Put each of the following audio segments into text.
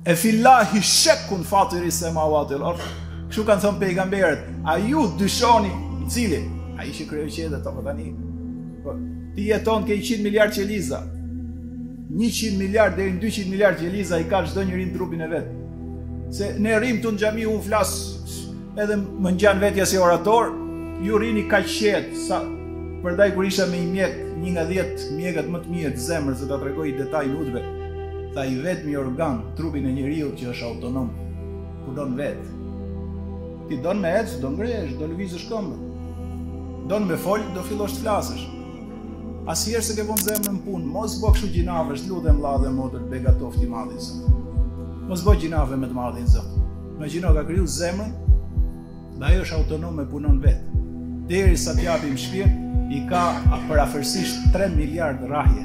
E fillahi shekun fatiri semawati wal ardh. Kështu kanë thënë pejgamberët, a ju dyshoni i cili? A ishi kriju qiejve apo tani? Po, ti jeton ke 100 miliard qeliza. 100 miliard deri në 200 miliard qeliza i ka çdo njeri në trupin e vet. Se ne rrim tu në xhami, unë flas edhe më ngjan vetja si orator, ju rini kaq qet sa përdaj kur isha me një mjek, një nga 10 mjekët më të mirë të zemrës, se ta tregoj detaj nutve. Tha i vetmi organ trupin e njeriu që është autonom, punon vetë. Ti don me ecë, do ngrehesh, do lëvizësh këmbën. Don me fol, do fillosh të flasësh. Asnjëherë se ke vënë zemrën në punë, mos bë kështu gjinave, lutem vëlla dhe motër, begatofti i madhin Zot. Mos bë gjinave me të madhin Zot. Imagjino ka kriju zemrën, dhe ajo është autonome, punon vetë. Derisa t'japim shpirt, i ka parafërsisht 3 miliard rrahje.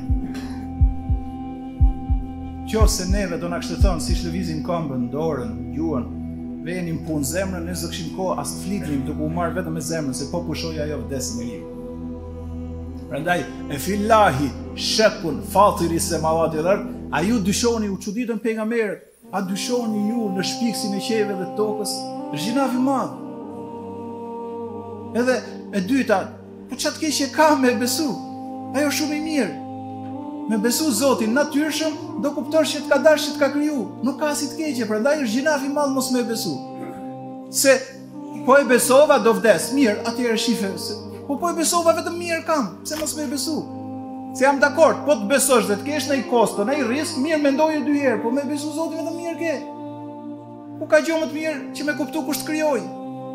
Qofse neve do na kështetton si lëvizim këmbën, dorën, gjuhën, venim punë zemrën, ne s'do kishim kohë as të fliknim, duke u marrë vetëm me zemrën, se po pushoj ajo vdes njeriu. Prandaj, e fillahi shekun fatiri semawati wal ardh, a ju dyshoni, u çuditën pejgamberët, a dyshoni ju në shpiksin e qiejve dhe tokës? Është gjinav i madh. Edhe e dyta, po çat keqje ka me besu? Ajo shumë i mirë. Me besu Zotin natyrshëm, do kuptosh që të ka dashur që të ka kriju. Nuk ka si të keqje, prandaj është gjinav i madh mos me besu. Se po e besova do vdes, mirë, atëherë shife se po e besova vetëm mirë kam, pse mos me besu? Se jam dakord, po të besosh dhe të kesh në i kosto, në i risk, mirë mendoje 2 herë, po me besu Zotin vetëm mirë ke. Ku ka gjë më të mirë që me kuptu kush të krijoi?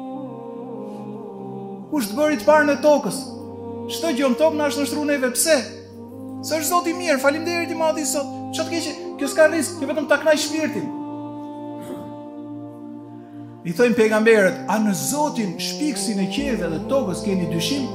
Kush të bëri të parën e tokës? Çdo gjë në tokë na është nështruar neve, pse? Se është Zoti mirë, faleminderit i madh i Zot. Çfarë të keqë, kjo s'ka risk, kjo vetëm ta kënaq shpirtin. I thojnë pejgamberët, a në Zotin shpiksin e qiejve dhe tokës keni dyshim?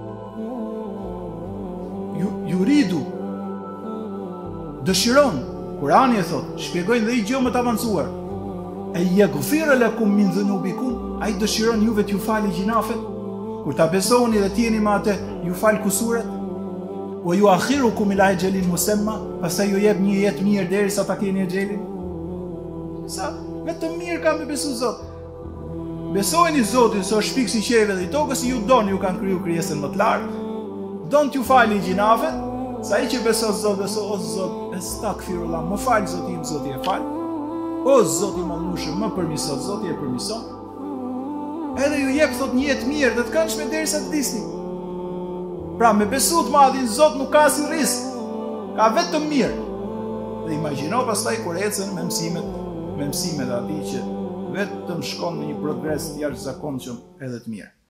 Ju ridu, dëshiron, Kurani e thot, shpjegojnë dhe i gjë më të avancuar. E yaghfir lakum min dhunubikum, ai dëshiron juve t'ju falë gjinafet, kur ta besoni dhe t'jeni me atë, ju fal kusuret. O ju akhirukum ila ajalin musamma, pastaj ju jep një jetë mirë derisa ta keni ajalin. Sa vetëm mirë ka me besu Zot. Besojeni Zotin se është shpiksi i qiejve dhe i tokës, ju kanë kriju krijesën më të lartë. Don t'ju falin gjinafet, sa ai që beson Zot, o Zot, estakfirullah, më fal Zoti im, Zoti e fal. O Zoti më mëshirë, më përmirëson, Zoti e përmirëson. Edhe ju jep thot një jetë mirë dhe të këndshme derisa të vdisni. Pra me besu të madhin Zot nuk ka si risk, ka vetëm mirë. Dhe imagjino pastaj kur ecën me mësimet ati që vetëm shkon në një progres të jashtëzakonshëm edhe të mirë.